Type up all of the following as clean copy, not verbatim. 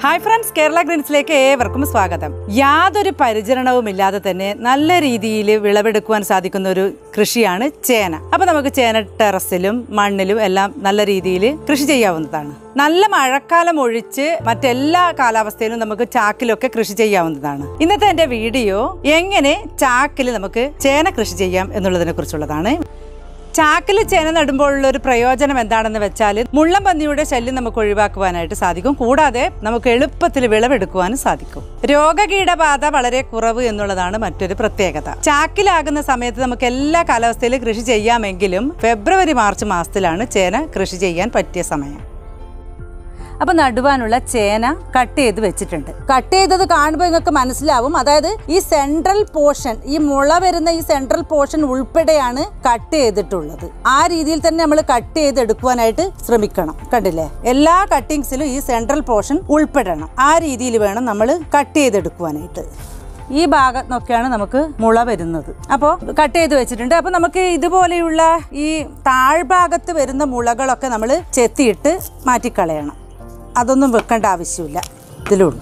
Hi friends, Kerala ഗ്രീൻസിലേക്ക് ഏവർക്കും സ്വാഗതം. യാതൊരു പരിചരണവുമില്ലാതെ തന്നെ നല്ല രീതിയിൽ വിളവെടുക്കുവാൻ സാധിക്കുന്ന ഒരു കൃഷിയാണ് ചേന. അപ്പൊ നമുക്ക് ചേന ടെറസിലും മണ്ണിലും എല്ലാം നല്ല രീതിയിൽ കൃഷി ചെയ്യാവുന്നതാണ്. നല്ല മഴക്കാലം ഒഴിച്ച് മറ്റെല്ലാ കാലാവസ്ഥയിലും നമുക്ക് ചാക്കിലൊക്കെ കൃഷി ചെയ്യാവുന്നതാണ്. ഇന്നത്തെ എന്റെ വീഡിയോ എങ്ങനെ ചാക്കിൽ നമുക്ക് ചേന കൃഷി ചെയ്യാം എന്നുള്ളതിനെ കുറിച്ചുള്ളതാണ്. ചാക്കിൽ ചേന നടുമ്പോഴുള്ള ഒരു പ്രയോജനം എന്താണെന്ന് വെച്ചാൽ മുള്ളം പന്നിയുടെ ശല്യം നമുക്ക് ഒഴിവാക്കുവാനായിട്ട് സാധിക്കും. കൂടാതെ നമുക്ക് എളുപ്പത്തിൽ വിളവെടുക്കുവാനും സാധിക്കും. രോഗകീടബാധ വളരെ കുറവ് എന്നുള്ളതാണ് മറ്റൊരു പ്രത്യേകത. ചാക്കിലാകുന്ന സമയത്ത് നമുക്ക് എല്ലാ കാലാവസ്ഥയിലും കൃഷി ചെയ്യാമെങ്കിലും ഫെബ്രുവരി മാർച്ച് മാസത്തിലാണ് ചേന കൃഷി ചെയ്യാൻ പറ്റിയ സമയം. അപ്പൊ നടുവാനുള്ള ചേന കട്ട് ചെയ്ത് വെച്ചിട്ടുണ്ട്. കട്ട് ചെയ്തത് കാണുമ്പോൾ നിങ്ങൾക്ക് മനസ്സിലാവും, അതായത് ഈ സെൻട്രൽ പോർഷൻ, ഈ മുള വരുന്ന ഈ സെൻട്രൽ പോർഷൻ ഉൾപ്പെടെയാണ് കട്ട് ചെയ്തിട്ടുള്ളത്. ആ രീതിയിൽ തന്നെ നമ്മൾ കട്ട് ചെയ്തെടുക്കുവാനായിട്ട് ശ്രമിക്കണം. കണ്ടില്ലേ, എല്ലാ കട്ടിങ്സിലും ഈ സെൻട്രൽ പോർഷൻ ഉൾപ്പെടണം. ആ രീതിയിൽ വേണം നമ്മൾ കട്ട് ചെയ്തെടുക്കുവാനായിട്ട്. ഈ ഭാഗത്തൊക്കെയാണ് നമുക്ക് മുള വരുന്നത്. അപ്പോൾ കട്ട് ചെയ്ത് വെച്ചിട്ടുണ്ട്. അപ്പോൾ നമുക്ക് ഇതുപോലെയുള്ള ഈ താഴ്ഭാഗത്ത് വരുന്ന മുളകളൊക്കെ നമ്മൾ ചെത്തിയിട്ട് മാറ്റിക്കളയണം. അതൊന്നും വെക്കേണ്ട ആവശ്യമില്ല. ഇതിലുണ്ട്,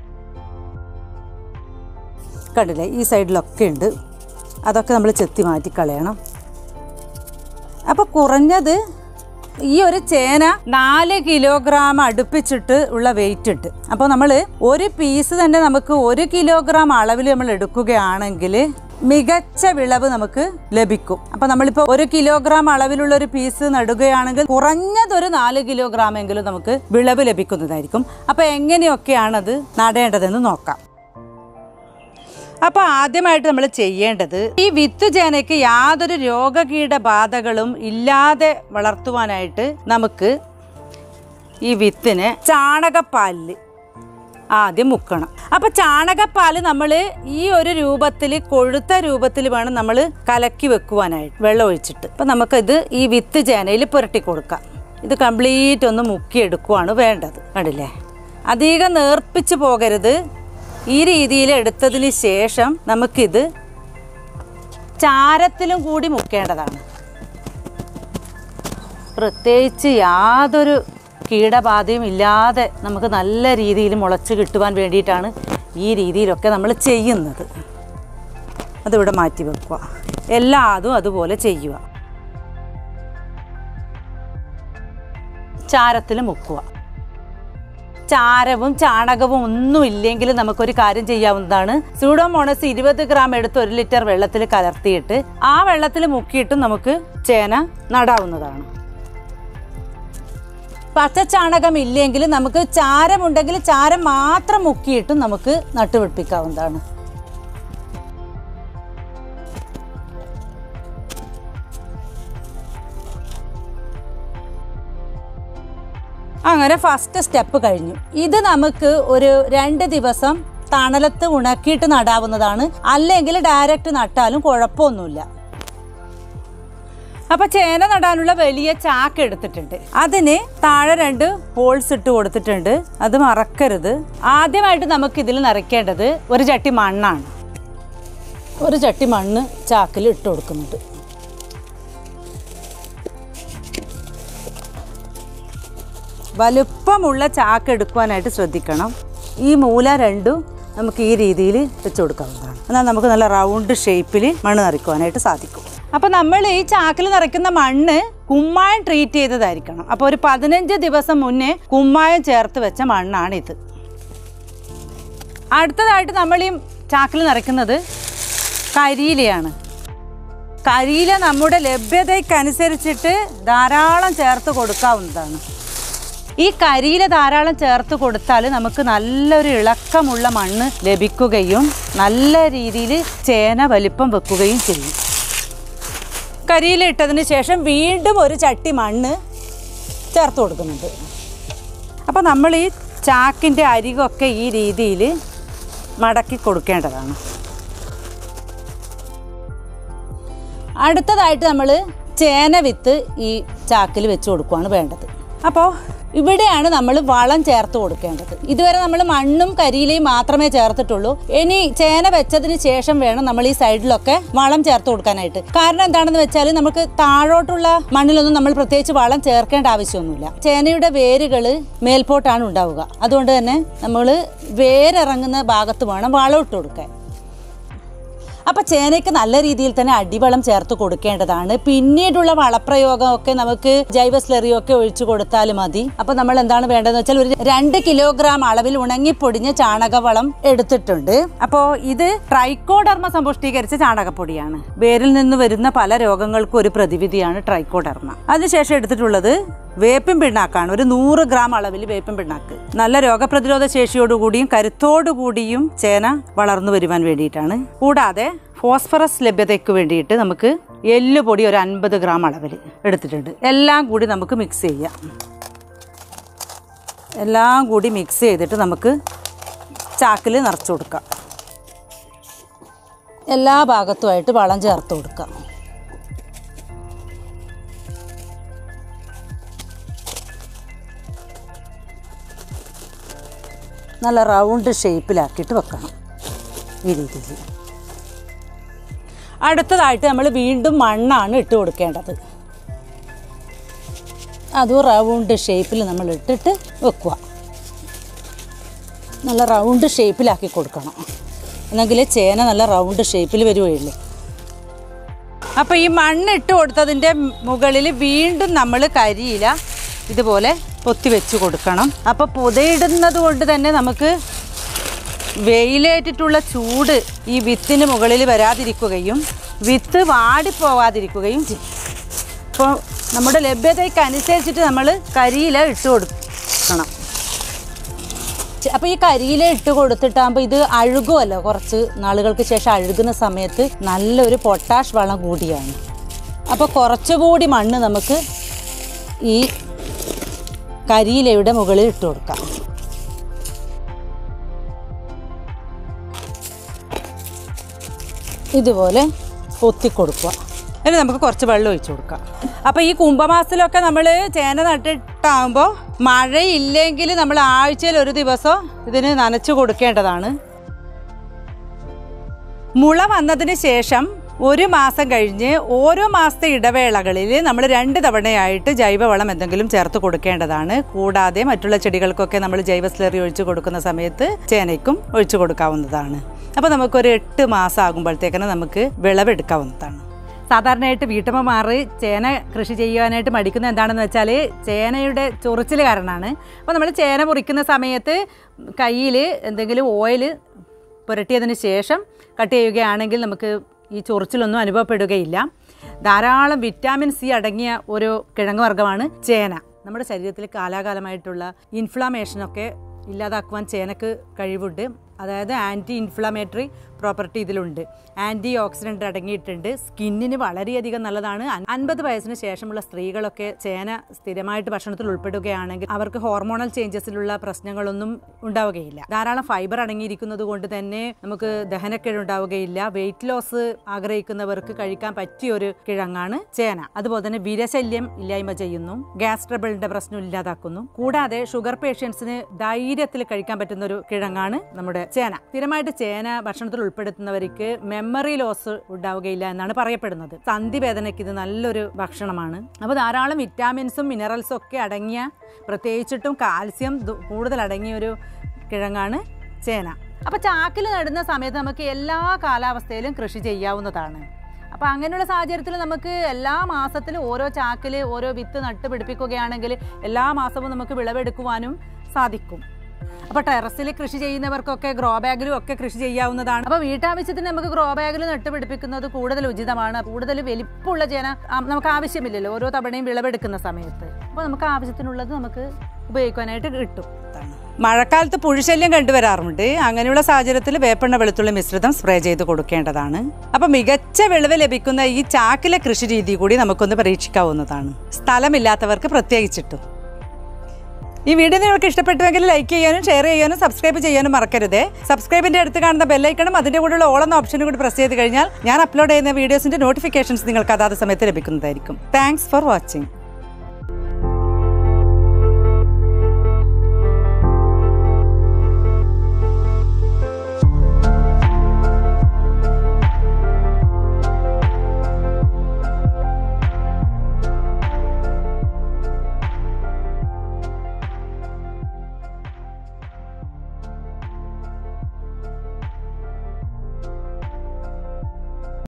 കണ്ടില്ലേ, ഈ സൈഡിലൊക്കെ ഉണ്ട്. അതൊക്കെ നമ്മൾ ചെത്തി മാറ്റിക്കളയണം. അപ്പോൾ കുറഞ്ഞത് ഈ ഒരു ചേന 4 കിലോഗ്രാം അടുപ്പിച്ചിട്ട് ഉള്ള വെയിറ്റ് ഉണ്ട്. അപ്പോൾ നമ്മൾ ഒരു പീസ് തന്നെ നമുക്ക് 1 കിലോഗ്രാം അളവിൽ നമ്മൾ എടുക്കുകയാണെങ്കിൽ മികച്ച വിളവ് നമുക്ക് ലഭിക്കും. അപ്പോൾ നമ്മളിപ്പോൾ 1 കിലോഗ്രാം അളവിലുള്ള ഒരു പീസ് നടുകയാണെങ്കിൽ കുറഞ്ഞതൊരു 4 കിലോഗ്രാം എങ്കിലും നമുക്ക് വിളവ് ലഭിക്കുന്നതായിരിക്കും. അപ്പോൾ എങ്ങനെയൊക്കെയാണത് നടേണ്ടതെന്ന് നോക്കാം. അപ്പോൾ ആദ്യമായിട്ട് നമ്മൾ ചെയ്യേണ്ടത്, ഈ വിത്ത് ചേനയ്ക്ക് യാതൊരു രോഗകീടബാധകളും ഇല്ലാതെ വളർത്തുവാനായിട്ട് നമുക്ക് ഈ വിത്തിന് ചാണകപ്പാലിൽ ആദ്യം മുക്കണം. അപ്പോൾ ചാണകപ്പാൽ നമ്മൾ ഈ ഒരു രൂപത്തിൽ, കൊഴുത്ത രൂപത്തിൽ വേണം നമ്മൾ കലക്കി വെക്കുവാനായിട്ട്, വെള്ളം ഒഴിച്ചിട്ട്. അപ്പം നമുക്കിത് ഈ വിത്ത് ചേനയിൽ പുരട്ടി കൊടുക്കാം. ഇത് കംപ്ലീറ്റ് ഒന്ന് മുക്കിയെടുക്കുവാണ് വേണ്ടത്. കണ്ടില്ലേ, അധികം നേർപ്പിച്ച് പോകരുത്. ഈ രീതിയിൽ എടുത്തതിന് ശേഷം നമുക്കിത് ചാരത്തിലും കൂടി മുക്കേണ്ടതാണ്. പ്രത്യേകിച്ച് യാതൊരു കീടബാധയും ഇല്ലാതെ നമുക്ക് നല്ല രീതിയിൽ മുളച്ച് കിട്ടുവാൻ വേണ്ടിയിട്ടാണ് ഈ രീതിയിലൊക്കെ നമ്മൾ ചെയ്യുന്നത്. അതിവിടെ മാറ്റി വെക്കുക. എല്ലാതും അതുപോലെ ചെയ്യുക. ചാരത്തിൽ മുക്കുക. ചാരവും ചാണകവും ഒന്നും ഇല്ലെങ്കിൽ നമുക്കൊരു കാര്യം ചെയ്യാവുന്നതാണ്. സ്യൂഡോമോണസ് 20 ഗ്രാം എടുത്ത് 1 ലിറ്റർ വെള്ളത്തിൽ കലർത്തിയിട്ട് ആ വെള്ളത്തിൽ മുക്കിയിട്ടും നമുക്ക് ചേന നടാവുന്നതാണ്. പച്ചച്ചാണകം ഇല്ലെങ്കിൽ നമുക്ക് ചാരമുണ്ടെങ്കിൽ ചാരം മാത്രം മുക്കിയിട്ടും നമുക്ക് നട്ടുപിടിപ്പിക്കാവുന്നതാണ്. അങ്ങനെ ഫസ്റ്റ് സ്റ്റെപ്പ് കഴിഞ്ഞു. ഇത് നമുക്ക് ഒരു 2 ദിവസം തണലത്ത് ഉണക്കിയിട്ട് നടാവുന്നതാണ്. അല്ലെങ്കിൽ ഡയറക്റ്റ് നട്ടാലും കുഴപ്പമൊന്നുമില്ല. അപ്പോൾ ചേന നടാനുള്ള വലിയ ചാക്ക് എടുത്തിട്ടുണ്ട്. അതിന് താഴെ 2 ഹോൾസ് ഇട്ട് കൊടുത്തിട്ടുണ്ട്. അത് മറക്കരുത്. ആദ്യമായിട്ട് നമുക്ക് ഇതിൽ നിറയ്ക്കേണ്ടത് ഒരു ചട്ടി മണ്ണാണ്. ഒരു ചട്ടി മണ്ണ് ചാക്കിൽ ഇട്ട് കൊടുക്കുന്നുണ്ട്. വലുപ്പമുള്ള ചാക്ക് എടുക്കുവാനായിട്ട് ശ്രദ്ധിക്കണം. ഈ മൂല 2 നമുക്ക് ഈ രീതിയിൽ വെച്ച് കൊടുക്കാവുന്നതാണ്. എന്നാൽ നമുക്ക് നല്ല റൗണ്ട് ഷേപ്പിൽ മണ്ണ് നിറയ്ക്കുവാനായിട്ട് സാധിക്കും. അപ്പോൾ നമ്മൾ ഈ ചാക്കിൽ നിറയ്ക്കുന്ന മണ്ണ് കുമ്മായം ട്രീറ്റ് ചെയ്തതായിരിക്കണം. അപ്പോൾ ഒരു 15 ദിവസം മുന്നേ കുമ്മായം ചേർത്ത് വെച്ച മണ്ണാണിത്. അടുത്തതായിട്ട് നമ്മൾ ഈ ചാക്കിൽ നിറയ്ക്കുന്നത് കരിയിലയാണ്. കരിയില നമ്മുടെ ലഭ്യതയ്ക്കനുസരിച്ചിട്ട് ധാരാളം ചേർത്ത് കൊടുക്കാവുന്നതാണ്. ഈ കരിയില ധാരാളം ചേർത്ത് കൊടുത്താൽ നമുക്ക് നല്ലൊരു ഇളക്കമുള്ള മണ്ണ് ലഭിക്കുകയും നല്ല രീതിയിൽ ചേന വലിപ്പം വെക്കുകയും ചെയ്യും. കരിയില ഇട്ടതിന് ശേഷം വീണ്ടും ഒരു ചട്ടി മണ്ണ് ചേർത്ത് കൊടുക്കുന്നുണ്ട്. അപ്പോൾ നമ്മൾ ഈ ചാക്കിൻ്റെ അരികൊക്കെ ഈ രീതിയിൽ മടക്കി കൊടുക്കേണ്ടതാണ്. അടുത്തതായിട്ട് നമ്മൾ ചേന വിത്ത് ഈ ചാക്കിൽ വെച്ച് കൊടുക്കുകയാണ് വേണ്ടത്. അപ്പോൾ ഇവിടെയാണ് നമ്മൾ വളം ചേർത്ത് കൊടുക്കേണ്ടത്. ഇതുവരെ നമ്മൾ മണ്ണും കരിയിലയും മാത്രമേ ചേർത്തിട്ടുള്ളൂ. ഇനി ചേന വെച്ചതിന് ശേഷം വേണം നമ്മൾ ഈ സൈഡിലൊക്കെ വളം ചേർത്ത് കൊടുക്കാനായിട്ട്. കാരണം എന്താണെന്ന് വെച്ചാൽ നമുക്ക് താഴോട്ടുള്ള മണ്ണിലൊന്നും നമ്മൾ പ്രത്യേകിച്ച് വളം ചേർക്കേണ്ട ആവശ്യമൊന്നുമില്ല. ചേനയുടെ വേരുകൾ മേൽപോട്ടാണ് ഉണ്ടാവുക. അതുകൊണ്ട് തന്നെ നമ്മൾ വേരിറങ്ങുന്ന ഭാഗത്ത് വേണം വളം ഇട്ട് കൊടുക്കാൻ. അപ്പോൾ ചേനയ്ക്ക് നല്ല രീതിയിൽ തന്നെ അടിവളം ചേർത്ത് കൊടുക്കേണ്ടതാണ്. പിന്നീടുള്ള വളപ്രയോഗമൊക്കെ നമുക്ക് ജൈവ സ്ലറിയൊക്കെ ഒഴിച്ചു കൊടുത്താൽ മതി. അപ്പോൾ നമ്മൾ എന്താണ് വേണ്ടതെന്ന് വെച്ചാൽ ഒരു 2 കിലോഗ്രാം അളവിൽ ഉണങ്ങിപ്പൊടിഞ്ഞ ചാണകവളം എടുത്തിട്ടുണ്ട്. അപ്പോൾ ഇത് ട്രൈക്കോഡർമ സമ്പുഷ്ടീകരിച്ച ചാണകപ്പൊടിയാണ്. വേരിൽ നിന്ന് വരുന്ന പല രോഗങ്ങൾക്കും ഒരു പ്രതിവിധിയാണ് ട്രൈക്കോഡർമ. അതിനുശേഷം എടുത്തിട്ടുള്ളത് വേപ്പിൻ പിണ്ണാക്കാണ്. ഒരു 100 ഗ്രാം അളവിൽ വേപ്പിൻ പിണ്ണാക്ക്. നല്ല രോഗപ്രതിരോധ ശേഷിയോടുകൂടിയും കരുത്തോടുകൂടിയും ചേന വളർന്നു വരുവാൻ വേണ്ടിയിട്ടാണ്. കൂടാതെ ഫോസ്ഫറസ് ലഭ്യതയ്ക്ക് വേണ്ടിയിട്ട് നമുക്ക് എല്ലുപൊടി ഒരു 50 ഗ്രാം അളവിൽ എടുത്തിട്ടുണ്ട്. എല്ലാം കൂടി നമുക്ക് മിക്സ് ചെയ്യാം. എല്ലാം കൂടി മിക്സ് ചെയ്തിട്ട് നമുക്ക് ചാക്കിൽ നിറച്ചു കൊടുക്കാം. എല്ലാ ഭാഗത്തുമായിട്ട് വളം ചേർത്ത് കൊടുക്കാം. നല്ല റൗണ്ട് ഷേപ്പിലാക്കിയിട്ട് വെക്കണം ഈ രീതിയിൽ. അടുത്തതായിട്ട് നമ്മൾ വീണ്ടും മണ്ണാണ് ഇട്ട് കൊടുക്കേണ്ടത്. അതും റൗണ്ട് ഷേപ്പിൽ നമ്മൾ ഇട്ടിട്ട് വെക്കുക. നല്ല റൗണ്ട് ഷേപ്പിലാക്കി കൊടുക്കണം, എന്നെങ്കിൽ ചേന നല്ല റൗണ്ട് ഷേപ്പിൽ വരുകയുള്ളൂ. അപ്പോൾ ഈ മണ്ണിട്ട് കൊടുത്തതിൻ്റെ മുകളിൽ വീണ്ടും നമ്മൾ കരിയില ഇതുപോലെ പൊത്തി വെച്ച് കൊടുക്കണം. അപ്പോൾ പുതയിടുന്നത് കൊണ്ട് തന്നെ നമുക്ക് വെയിലേറ്റിട്ടുള്ള ചൂട് ഈ വിത്തിന് മുകളിൽ വരാതിരിക്കുകയും വിത്ത് വാടിപ്പോവാതിരിക്കുകയും ചെയ്യും. അപ്പോൾ നമ്മുടെ ലഭ്യതയ്ക്കനുസരിച്ചിട്ട് നമ്മൾ കരിയില ഇട്ട് കൊടുക്കണം. അപ്പോൾ ഈ കരിയില ഇട്ട് കൊടുത്തിട്ടാകുമ്പോൾ ഇത് അഴുകുമല്ലോ, കുറച്ച് നാളുകൾക്ക് ശേഷം അഴുകുന്ന സമയത്ത് നല്ലൊരു പൊട്ടാഷ് വളം കൂടിയാണ്. അപ്പോൾ കുറച്ചുകൂടി മണ്ണ് നമുക്ക് ഈ കരിയിലയുടെ മുകളിൽ ഇട്ട് കൊടുക്കാം. ഇതുപോലെ പൊത്തിക്കൊടുക്കുക. ഇനി നമുക്ക് കുറച്ച് വെള്ളം ഒഴിച്ചു കൊടുക്കാം. അപ്പോൾ ഈ കുംഭമാസത്തിലൊക്കെ നമ്മൾ ചേന നട്ടിട്ടാകുമ്പോൾ മഴയില്ലെങ്കിൽ നമ്മൾ ആഴ്ചയിൽ ഒരു ദിവസം ഇതിന് നനച്ചു കൊടുക്കേണ്ടതാണ്. മുള വന്നതിന് ശേഷം 1 മാസം കഴിഞ്ഞ് ഓരോ മാസത്തെ ഇടവേളകളിൽ നമ്മൾ 2 തവണയായിട്ട് ജൈവവളം എന്തെങ്കിലും ചേർത്ത് കൊടുക്കേണ്ടതാണ്. കൂടാതെ മറ്റുള്ള ചെടികൾക്കൊക്കെ നമ്മൾ ജൈവ സ്ലറി ഒഴിച്ചു കൊടുക്കുന്ന സമയത്ത് ചേനയ്ക്കും ഒഴിച്ചു കൊടുക്കാവുന്നതാണ്. അപ്പോൾ നമുക്കൊരു 8 മാസം ആകുമ്പോഴത്തേക്കിന് നമുക്ക് വിളവെടുക്കാവുന്നതാണ്. സാധാരണയായിട്ട് വീട്ടമ്മമാർ ചേന കൃഷി ചെയ്യാനായിട്ട് മടിക്കുന്നത് എന്താണെന്ന് വെച്ചാൽ ചേനയുടെ ചൊറിച്ചിൽ കാരണമാണ്. അപ്പോൾ നമ്മൾ ചേന മുറിക്കുന്ന സമയത്ത് കയ്യിൽ എന്തെങ്കിലും ഓയിൽ പുരട്ടിയതിന് ശേഷം കട്ട് ചെയ്യുകയാണെങ്കിൽ നമുക്ക് ഈ ചൊറിച്ചിലൊന്നും അനുഭവപ്പെടുകയില്ല. ധാരാളം വിറ്റാമിൻ സി അടങ്ങിയ ഒരു കിഴങ്ങ് വർഗ്ഗമാണ് ചേന. നമ്മുടെ ശരീരത്തിൽ കാലാകാലമായിട്ടുള്ള ഇൻഫ്ലമേഷനൊക്കെ ഇല്ലാതാക്കുവാൻ ചേനക്ക് കഴിവുണ്ട്. അതായത് ആൻറ്റി ഇൻഫ്ലമേറ്ററി പ്രോപ്പർട്ടി ഇതിലുണ്ട്. ആൻറ്റി ഓക്സിഡൻ്റ് അടങ്ങിയിട്ടുണ്ട്. സ്കിന്നിന് വളരെയധികം നല്ലതാണ്. 50 വയസ്സിന് ശേഷമുള്ള സ്ത്രീകളൊക്കെ ചേന സ്ഥിരമായിട്ട് ഭക്ഷണത്തിൽ ഉൾപ്പെടുകയാണെങ്കിൽ അവർക്ക് ഹോർമോണൽ ചേഞ്ചസിലുള്ള പ്രശ്നങ്ങളൊന്നും ഉണ്ടാവുകയില്ല. ധാരാളം ഫൈബർ അടങ്ങിയിരിക്കുന്നത് കൊണ്ട് തന്നെ നമുക്ക് ദഹനക്കേട് ഉണ്ടാവുകയില്ല. വെയിറ്റ് ലോസ് ആഗ്രഹിക്കുന്നവർക്ക് കഴിക്കാൻ പറ്റിയൊരു കിഴങ്ങാണ് ചേന. അതുപോലെ തന്നെ വിരശല്യം ഇല്ലായ്മ ചെയ്യുന്നു, ഗ്യാസ് ട്രബിളിന്റെ പ്രശ്നം ഇല്ലാതാക്കുന്നു. കൂടാതെ ഷുഗർ പേഷ്യൻസിന് ധൈര്യത്തിൽ കഴിക്കാൻ പറ്റുന്ന ഒരു കിഴങ്ങാണ് നമ്മുടെ ചേന. സ്ഥിരമായിട്ട് ചേന ഭക്ഷണത്തിൽ ഉൾപ്പെടുത്തുന്നവർക്ക് മെമ്മറി ലോസ് ഉണ്ടാവുകയില്ല എന്നാണ് പറയപ്പെടുന്നത്. സന്ധിവേദനയ്ക്ക് ഇത് നല്ലൊരു ഭക്ഷണമാണ്. അപ്പോൾ ധാരാളം വിറ്റാമിൻസും മിനറൽസും ഒക്കെ അടങ്ങിയ, പ്രത്യേകിച്ചിട്ടും കാൽസ്യം കൂടുതൽ അടങ്ങിയ ഒരു കിഴങ്ങാണ് ചേന. അപ്പോൾ ചാക്കിൽ നടുന്ന സമയത്ത് നമുക്ക് എല്ലാ കാലാവസ്ഥയിലും കൃഷി ചെയ്യാവുന്നതാണ്. അപ്പോൾ അങ്ങനെയുള്ള സാഹചര്യത്തിൽ നമുക്ക് എല്ലാ മാസത്തിലും ഓരോ ചാക്കിൽ ഓരോ വിത്ത് നട്ട് പിടിപ്പിക്കുകയാണെങ്കിൽ എല്ലാ മാസവും നമുക്ക് വിളവെടുക്കുവാനും സാധിക്കും. അപ്പോൾ ടെറസിൽ കൃഷി ചെയ്യുന്നവർക്കൊക്കെ ഗ്രോ ബാഗിലും ഒക്കെ കൃഷി ചെയ്യാവുന്നതാണ്. അപ്പോൾ വീട്ടാവശ്യത്തിന് നമുക്ക് ഗ്രോ ബാഗിൽ നട്ട് പിടിപ്പിക്കുന്നത് കൂടുതൽ ഉചിതമാണ്. കൂടുതൽ വലിപ്പമുള്ള ചേന നമുക്ക് ആവശ്യമില്ലല്ലോ ഓരോ തവണയും വിളവെടുക്കുന്ന സമയത്ത്. അപ്പോൾ നമുക്ക് ആവശ്യത്തിനുള്ളത് നമുക്ക് ഉപയോഗിക്കാനായിട്ട് കിട്ടും. മഴക്കാലത്ത് പുഴുശല്യം കണ്ടുവരാറുണ്ട്. അങ്ങനെയുള്ള സാഹചര്യത്തിൽ വേപ്പെണ്ണ വെളുത്തുള്ളി മിശ്രിതം സ്പ്രേ ചെയ്ത് കൊടുക്കേണ്ടതാണ്. അപ്പോൾ മികച്ച വിളവ് ലഭിക്കുന്ന ഈ ചാക്കിലെ കൃഷി രീതി കൂടി നമുക്കൊന്ന് പരീക്ഷിക്കാവുന്നതാണ്, സ്ഥലമില്ലാത്തവർക്ക് പ്രത്യേകിച്ചിട്ടും. ഈ വീഡിയോ നിങ്ങൾക്ക് ഇഷ്ടപ്പെട്ടുവെങ്കിൽ ലൈക്ക് ചെയ്യാനും ഷെയർ ചെയ്യാനും സബ്സ്ക്രൈബ് ചെയ്യാനും മറക്കരുത്. സബ്സ്ക്രൈബിൻ്റെ അടുത്ത് കാണുന്ന ബെല്ലൈക്കണം അതിൻ്റെ കൂടെയുള്ള ഓൾ എന്ന ഓപ്ഷനും കൂടി പ്രസ് ചെയ്ത് കഴിഞ്ഞാൽ ഞാൻ അപ്ലോഡ് ചെയ്യുന്ന വീഡിയോസിൻ്റെ നോട്ടിഫിക്കേഷൻസ് നിങ്ങൾക്ക് അതാത് സമയത്ത് ലഭിക്കുന്നതായിരിക്കും. Thanks for watching.